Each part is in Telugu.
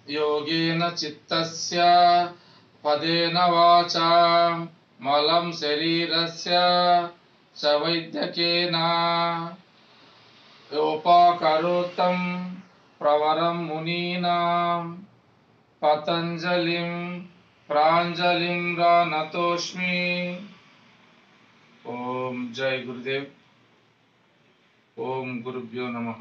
योगेन चित्तस्य पदेन वाचा मलं शरीरस्य च वैद्यकेन योपाकरोत्तं प्रवरं मुनीनां पतंजलिं प्रांजलिं नतोस्मि। ओम जय गुरुदेव। ओम गुरुभ्यो नमः।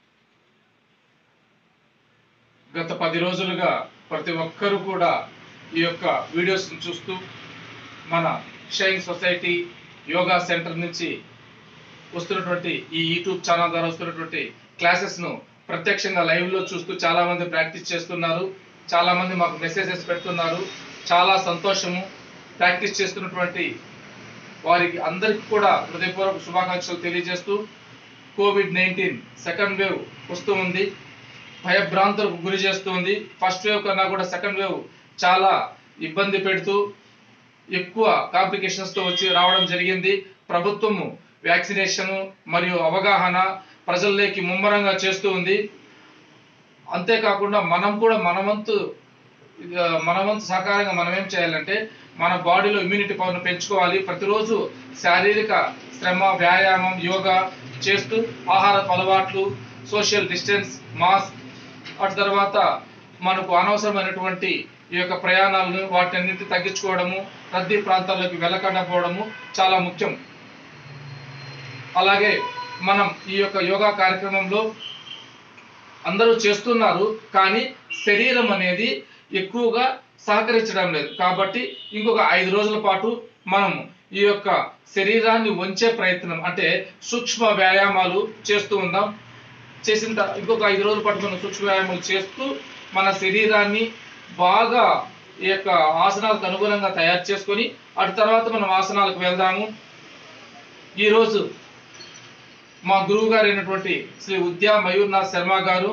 గత 10 రోజులుగా ప్రతి ఒక్కరూ కూడా ఈ యొక్క వీడియోస్ని చూస్తూ మన షైన్ సొసైటీ యోగా సెంటర్ నుంచి వస్తున్నటువంటి ఈ యూట్యూబ్ ఛానల్ ద్వారా వస్తున్నటువంటి క్లాసెస్ను ప్రత్యక్షంగా లైవ్లో చూస్తూ చాలామంది ప్రాక్టీస్ చేస్తున్నారు. చాలామంది మాకు మెసేజెస్ పెడుతున్నారు. చాలా సంతోషము. ప్రాక్టీస్ చేస్తున్నటువంటి వారికి అందరికీ కూడా హృదయపూర్వక శుభాకాంక్షలు తెలియజేస్తూ కోవిడ్-19 సెకండ్ వేవ్ వస్తూ ఉంది. భయభ్రాంతులకు గురి చేస్తుంది. ఫస్ట్ వేవ్ కన్నా కూడా సెకండ్ వేవ్ చాలా ఇబ్బంది పెడుతూ ఎక్కువ కాంప్లికేషన్స్తో వచ్చి రావడం జరిగింది. ప్రభుత్వము వ్యాక్సినేషన్ మరియు అవగాహన ప్రజల్లోకి ముమ్మరంగా చేస్తూ ఉంది. అంతేకాకుండా మనం కూడా మనవంతు సహకారంగా మనం ఏం చేయాలంటే మన బాడీలో ఇమ్యూనిటీ పవర్ను పెంచుకోవాలి. ప్రతిరోజు శారీరక శ్రమ, వ్యాయామం, యోగా చేస్తూ ఆహారపు అలవాట్లు, సోషల్ డిస్టెన్స్, మాస్క్, అటు తర్వాత మనకు అనవసరమైనటువంటి ఈ యొక్క ప్రయాణాలను వాటిని తగ్గించుకోవడము, రద్దీ ప్రాంతాల్లోకి వెళ్ళకుండా పోవడము చాలా ముఖ్యం. అలాగే మనం ఈ యొక్క యోగా కార్యక్రమంలో అందరూ చేస్తున్నారు, కానీ శరీరం అనేది ఎక్కువగా సహకరించడం లేదు. కాబట్టి ఇంకొక 5 రోజుల పాటు మనం ఈ యొక్క శరీరాన్ని వంచే ప్రయత్నం అంటే సూక్ష్మ వ్యాయామాలు చేస్తూ ఉందాం. ఇంకొక 5 రోజుల పాటు మనం సూక్ష్మ వ్యాయామాలు చేస్తూ మన శరీరాన్ని బాగా ఈ యొక్క ఆసనాలకు అనుగుణంగా తయారు చేసుకొని అటు తర్వాత మనం ఆసనాలకు వెళ్దాము. ఈరోజు మా గురువు గారు అయినటువంటి శ్రీ ఉద్యా మయూర్నాథ్ శర్మ గారు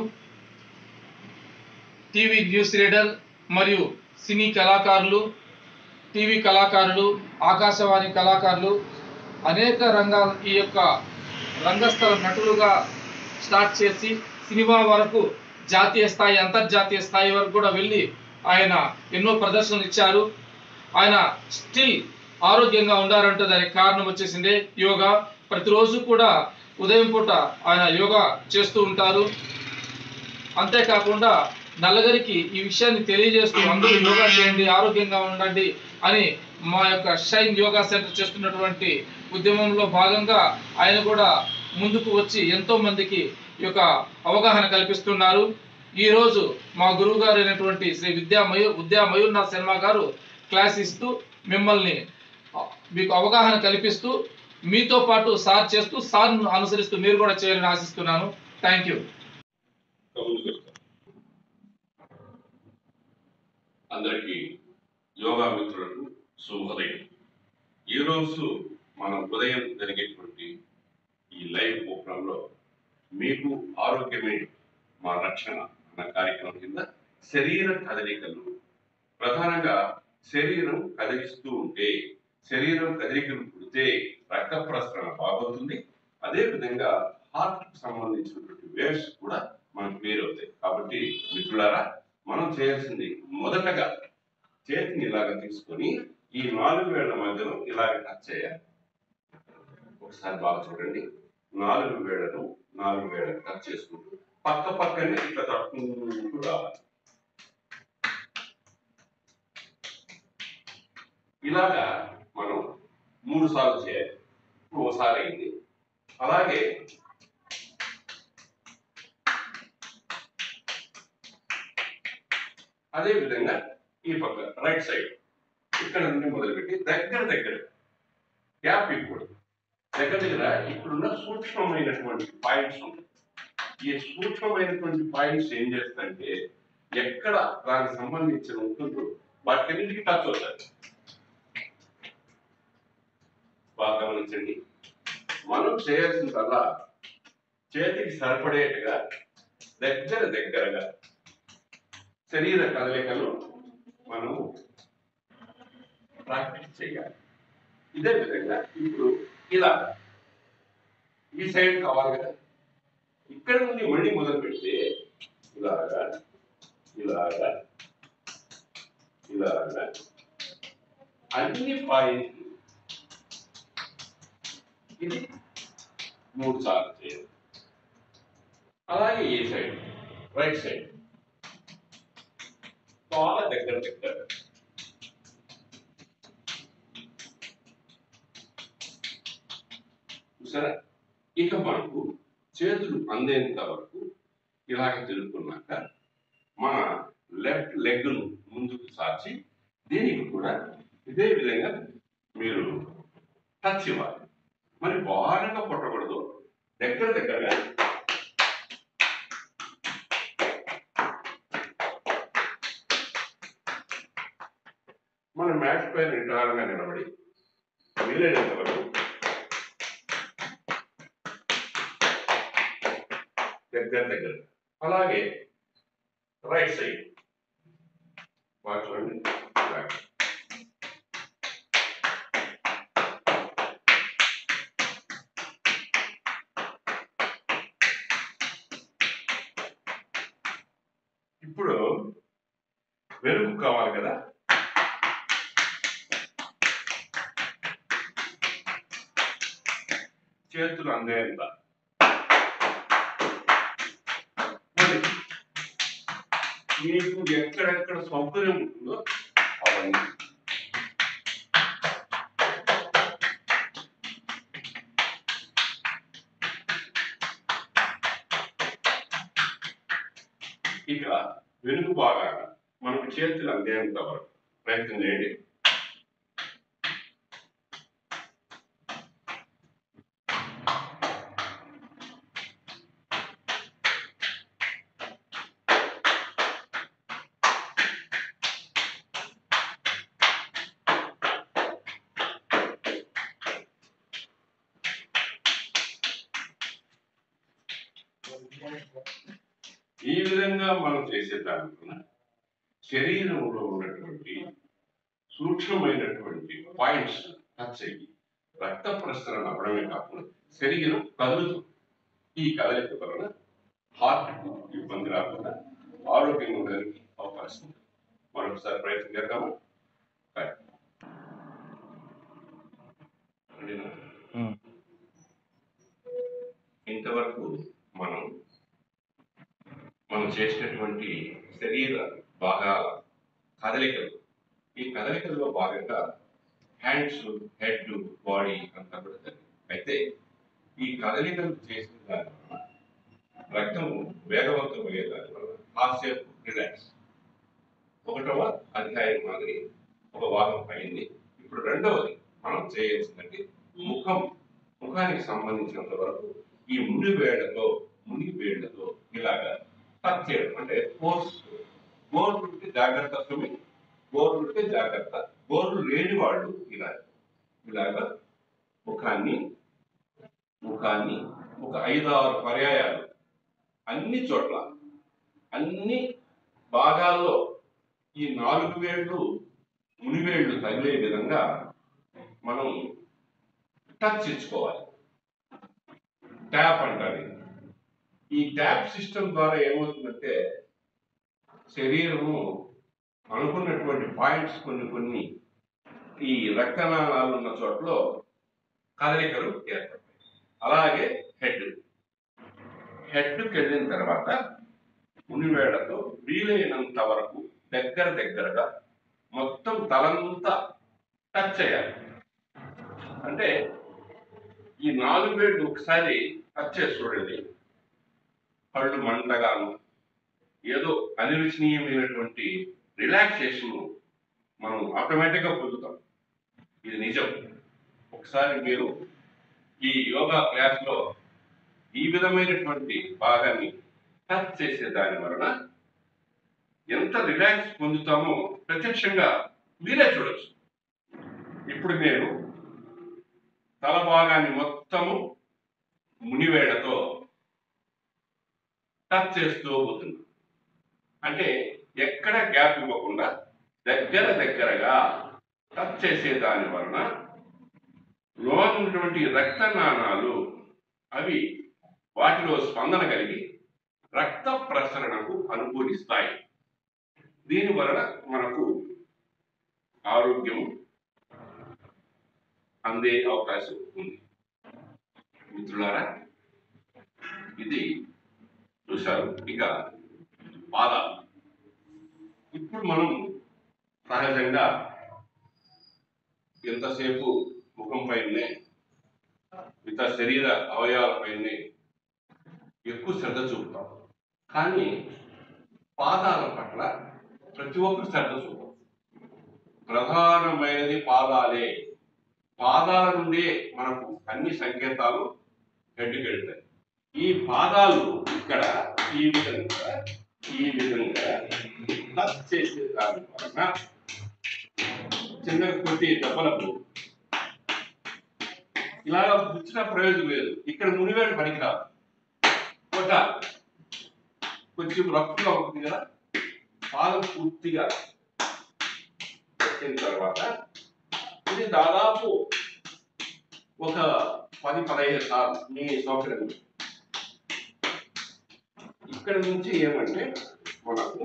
టీవీ న్యూస్ రీడర్ మరియు సినీ కళాకారులు, టీవీ కళాకారులు, ఆకాశవాణి కళాకారులు, అనేక రంగాల ఈ యొక్క రంగస్థల నటులుగా స్టార్ట్ చేసి సినిమా వరకు జాతీయ స్థాయి, అంతర్జాతీయ స్థాయి వరకు కూడా వెళ్ళి ఆయన ఎన్నో ప్రదర్శనలు ఇచ్చారు. ఆయన స్టిల్ ఆరోగ్యంగా ఉండారంటే దానికి కారణం వచ్చేసిందే యోగా. ప్రతిరోజు కూడా ఉదయం పూట ఆయన యోగా చేస్తూ ఉంటారు. అంతేకాకుండా నలుగురికి ఈ విషయాన్ని తెలియజేస్తూ అందరూ యోగా చేయండి, ఆరోగ్యంగా ఉండండి అని మా యొక్క షైన్ యోగా సెంటర్ చేస్తున్నటువంటి ఉద్యమంలో భాగంగా ఆయన కూడా ముందుకు వచ్చి ఎంతో మందికి ఈ యొక్క అవగాహన కల్పిస్తున్నారు. ఈరోజు మా గురువు గారు అయినటువంటి శ్రీ ఉద్యా మయూర్నాథ్ శర్మ గారు క్లాస్ ఇస్తూ మిమ్మల్ని మీకు అవగాహన కల్పిస్తూ మీతో పాటు సార్ చేస్తూ సార్ను అనుసరిస్తూ మీరు కూడా చేయాలని ఆశిస్తున్నాను. Thank you. అందరికీ యోగా మిత్రులకు శుభోదయం. ఈరోజు మనం ఉదయం జరిగేటువంటి ఈ లైవ్ ప్రోగ్రాంలో మీకు ఆరోగ్యమే మా రక్షణ అన్న కార్యక్రమం కింద శరీర కదలికలు, ప్రధానంగా శరీరం కదిలిస్తూ ఉంటే, శరీరం కదలికలు పుడితే రక్త ప్రసరణ బాగుంటుంది. అదేవిధంగా హార్ట్కి సంబంధించినటువంటి వేవ్స్ కూడా మనకు క్లియర్ అవుతాయి. కాబట్టి మిత్రులారా, మనం చేయాల్సింది మొదటగా చేతిని ఇలాగ తీసుకొని ఈ 4 వేళ్ల మధ్యలో ఇలాగ టచ్ చేయాలి. ఒకసారి బాగా చూడండి. 4 వేళ్లకు టచ్ చేసుకుంటూ పక్క పక్కనే ఇట్లా తట్టుకుంటూ రావాలి. ఇలాగా మనం 3 సార్లు చేయాలి. ఓసారి అయింది. అలాగే అదే విధంగా ఈ పక్క రైట్ సైడ్ ఇక్కడ నుండి మొదలుపెట్టి దగ్గర గ్యాప్ ఇవ్వకూడదు. దగ్గర ఇప్పుడున్న సూక్ష్మమైనటువంటి పాయింట్స్ ఉంటాయి. ఈ సూక్ష్మమైనటువంటి పాయింట్స్ ఏం చేస్తాయంటే ఎక్కడ దానికి సంబంధించిన ఉంటుందో వాటికన్నింటికి టచ్ అవుతాయి. బాగా గమనించండి. మనం చేయాల్సిందల్లా చేతికి సరిపడేట్టుగా దగ్గరగా శరీర కదలికలు మనం ప్రాక్టీస్ చేయాలి. ఇదే విధంగా ఇప్పుడు ఇలా ఈ సైడ్ కావాలి కదా, ఇక్కడ నుండి మళ్ళీ మొదలు పెడితే ఇలాగా ఇలాగా ఇలాగా అన్ని పాయింట్లు ఇది 3 సార్లు చేయాలి. అలాగే ఏ సైడ్ రైట్ సైడ్ చాలా దగ్గర చూసారా. ఇక మనకు చేతులు అందేంత వరకు ఇలాగ తిరుగుతున్నాక మన లెఫ్ట్ లెగ్ ను ముందుకు సాచి దీనికి కూడా ఇదే విధంగా మీరు టచ్ ఇవ్వాలి. మరి బాగా కొట్టకూడదు, దగ్గరగా మన మ్యాట్ పైన నిటారుగా నిలబడి వీలైనంత వరకు దగ్గర. అలాగే రైట్ సైడ్ చూడండి. ఇప్పుడు వెలుగు కావాలి కదా, చేతులు అందేంత మీకు ఎక్కడెక్కడ సౌకర్యం ఉంటుందో అవన్నీ ఇక వెనుక బాగా మనకు చేతులు అందేంత వరకు ప్రయత్నం చేయండి. ఈ విధంగా మనం చేసే దానివల్ల శరీరంలో ఉన్నటువంటి సూక్ష్మమైనటువంటి పాయింట్స్ టచ్ అయ్యి రక్త ప్రసరణ అవ్వడమే కాకుండా శరీరం కదులుతుంది. ఈ కదలిక వలన హార్ట్ ఇబ్బంది రాకుండా ఆరోగ్యంగా ఉండడానికి అవకాశం ఉంది. మరొకసారి ప్రయత్నం చేద్దామా? ఇంతవరకు మనం చేసినటువంటి శరీర భాగాల కదలికలు, ఈ కదలికల్లో భాగంగా హ్యాండ్స్, హెడ్, బాడీ అంతా కూడా జరిగింది. అయితే ఈ కదలికలు చేసిన దాని వల్ల రక్తం వేగవంతం అయ్యే దాని వల్ల కాసేపు రిలాక్స్. 1వ అధ్యాయం మాదిరి ఒక భాగం అయింది. ఇప్పుడు 2వది మనం చేయాల్సిందంటే ముఖానికి సంబంధించినంత వరకు ఈ ముని వేళ్లతో ఇలాగా టచ్ చేయడం. అంటే గోర్లుంటే జాగ్రత్త, గోర్లుంటే జాగ్రత్త, గోర్లు లేని వాళ్ళు ఇలాగా ముఖాన్ని ఒక 5-6 పర్యాయాలు అన్ని చోట్ల అన్ని భాగాల్లో ఈ 4 వేళ్ళు మునివేళ్లు తగిలే విధంగా మనం టచ్ ఇచ్చుకోవాలి. ట్యాప్ అంటారు. ఈ ట్యాప్ సిస్టమ్ ద్వారా ఏమవుతుందంటే శరీరము అనుకున్నటువంటి పాయింట్స్ కొన్ని ఈ రక్తనాళాలు ఉన్న చోట్ల కదలికలు ఏర్పడతాయి. అలాగే హెడ్కి వెళ్ళిన తర్వాత మునివేళ్లతో వీలైనంత వరకు దగ్గరగా మొత్తం తలంతా టచ్ చేయాలి. అంటే ఈ 4 వేళ్ళు ఒకసారి టచ్ చేసి చూడండి. కళ్ళు మంటగాను ఏదో అనిర్వచనీయమైనటువంటి రిలాక్సేషన్ మనం ఆటోమేటిక్గా పొందుతాం. ఇది నిజం. ఒకసారి మీరు ఈ యోగా క్లాస్లో ఈ విధమైనటువంటి భాగాన్ని టచ్ చేసే దాని వలన ఎంత రిలాక్స్ పొందుతామో ప్రత్యక్షంగా మీరే చూడొచ్చు. ఇప్పుడు నేను తల భాగాన్ని మొత్తము మునివేళ్లతో టచ్ చేస్తూ పోతున్నా. అంటే ఎక్కడ గ్యాప్ ఇవ్వకుండా దగ్గరగా టచ్ చేసే దాని వలన లోనున్నటువంటి రక్తనాళాలు అవి వాటిలో స్పందన కలిగి రక్త ప్రసరణకు అనుకూలిస్తాయి. దీని వలన మనకు ఆరోగ్యం అందే అవకాశం ఉంది. మిత్రులారా, ఇది చూశారు. ఇక పాదాలు. ఇప్పుడు మనం సహజంగా ఎంతసేపు ముఖం పైనే మిగతా శరీర అవయవాలపైనే ఎక్కువ శ్రద్ధ చూపుతాం. కానీ పాదాల పట్ల ప్రతి ఒక్కరు శ్రద్ధ చూపుతాం. ప్రధానమైనది పాదాలే. పాదాల నుండే మనకు అన్ని సంకేతాలు గడ్డికెళ్తాయి. ఈ పాదాలు ఇక్కడ ఈ విధంగా టచ్ చేసే దాని వలన చిన్నగా కొట్టి దెబ్బలకు ఇలాగ పుచ్చిన ప్రయోజనం లేదు. ఇక్కడ మునివేడు పనికిరాదు. కొట్టాలి. కొంచెం రఫ్గా ఉంటుంది కదా, పాదం పూర్తిగా వచ్చిన తర్వాత ఇది దాదాపు ఒక 10-15 సార్లు మీ సౌకర్యం. ఇక్కడ నుంచి ఏమంటే మనకు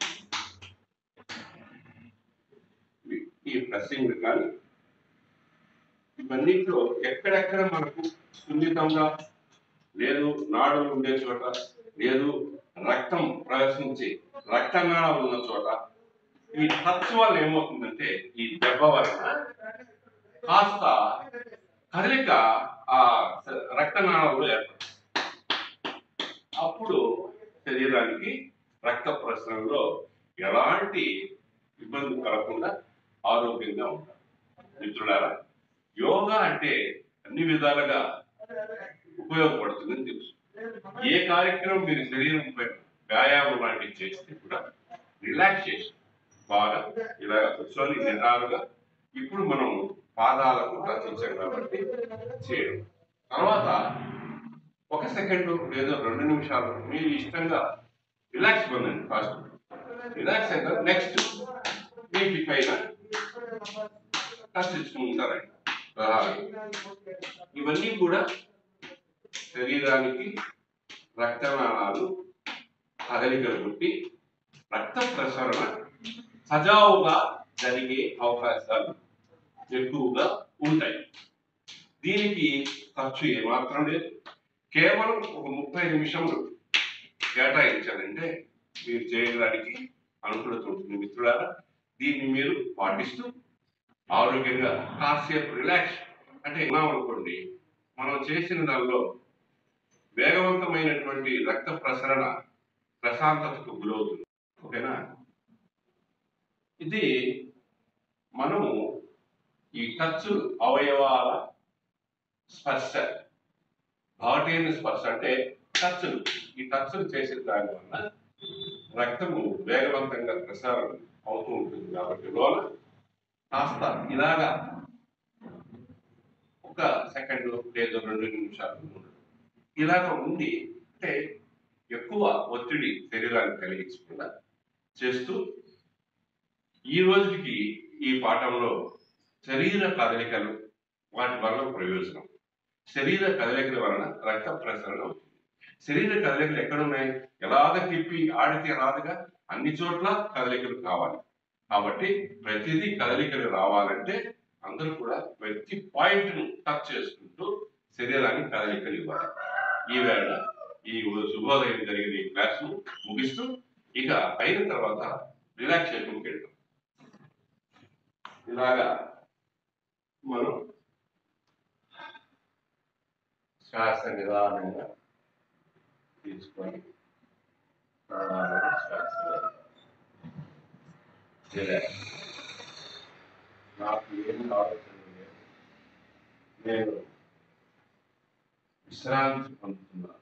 ఈ ప్రెస్సింగ్ కానీ ఇవన్నింటిలో ఎక్కడెక్కడ మనకు సున్నితంగా లేదు, నాడులు ఉండే చోట లేదు, రక్తం ప్రవేశించి రక్తనాళాలు ఉన్న చోట ఈ టచ్ వల్ల ఏమవుతుందంటే ఈ దెబ్బ వలన కాస్త కదలిక ఆ రక్తనాళాలు ఏర్పడుతుంది. అప్పుడు శరీరానికి రక్త ప్రసరణలో ఎలాంటి ఇబ్బంది కలగకుండా ఆరోగ్యంగా ఉంటారు. మిత్రులారా, యోగా అంటే అన్ని విధాలుగా ఉపయోగపడుతుందని తెలుసు. ఏ కార్యక్రమం మీరు శరీరం పైన వ్యాయామం లాంటివి చేస్తే కూడా రిలాక్సేషన్ బాగా ఇలా కూర్చొని నిటారుగా ఇప్పుడు మనం పాదాలకు రచించాం కాబట్టి చేయడం. తర్వాత 1 సెకండ్ లేదా 2 నిమిషాలు మీరు ఇష్టంగా రిలాక్స్ పొందండి. ఫాస్ట్ రిలాక్స్ అయిన నెక్స్ట్ మీకు పైన కష్టించుకుంటారండి. ఇవన్నీ కూడా శరీరానికి రక్తనాళాలు కదలికలు పుట్టి రక్త ప్రసరణ సజావుగా జరిగే అవకాశాలు ఎక్కువగా ఉంటాయి. దీనికి ఖర్చు ఏమాత్రం లేదు. కేవలం ఒక 30 నిమిషములు కేటాయించాలంటే మీరు చేయడానికి అనుకూలత ఉంటుంది. మిత్రులారా, దీన్ని మీరు పాటిస్తూ ఆరోగ్యంగా కాసేపు రిలాక్స్ అంటే ఉన్నామనుకోండి, మనం చేసిన దానిలో వేగవంతమైనటువంటి రక్త ప్రసరణ ప్రశాంతతకు గురవుతుంది. ఓకేనా? ఇది మనము ఈ టచ్ అవయవాల స్పర్శ, ఘాటైన స్పర్శ అంటే టచ్లు, ఈ టచ్లు చేసే దాని వల్ల రక్తము వేగవంతంగా ప్రసారం అవుతూ ఉంటుంది. కాబట్టి లోన కాస్త ఇలాగా 1 సెకండ్ లేదా 2 నిమిషాలు ఇలాగ ఉండి అంటే ఎక్కువ ఒత్తిడి శరీరానికి కలిగించకుండా చేస్తూ ఈ రోజుకి ఈ పాఠంలో శరీర కదలికలు, వాటి వల్ల ప్రయోజనం. శరీర కదలికల వలన రక్త ప్రసరణ అవుతుంది. శరీర కదలికలు ఎక్కడున్నాయి? ఎలాగ తిప్పి ఆడితే రాదుగా, అన్ని చోట్ల కదలికలు కావాలి. కాబట్టి ప్రతిదీ కదలికలు రావాలంటే అందరూ కూడా ప్రతి పాయింట్ ను టచ్ చేసుకుంటూ శరీరానికి కదలికలు ఇవ్వాలి. ఈవేళ ఈ శుభోదయం జరిగిన ఈ క్లాస్ ను ముగిస్తూ ఇక అయిన తర్వాత రిలాక్సేషన్కి వెళ్తాం. ఇలాగా మనం శ్వాస నిదానంగా తీసుకొని నాకు ఏం ఆలోచన లేదు, నేను విశ్రాంతి పొందుతున్నాను,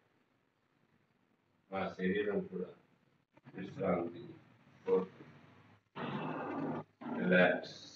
నా శరీరం కూడా విశ్రాంతి కోరుతుంది. రిలాక్స్.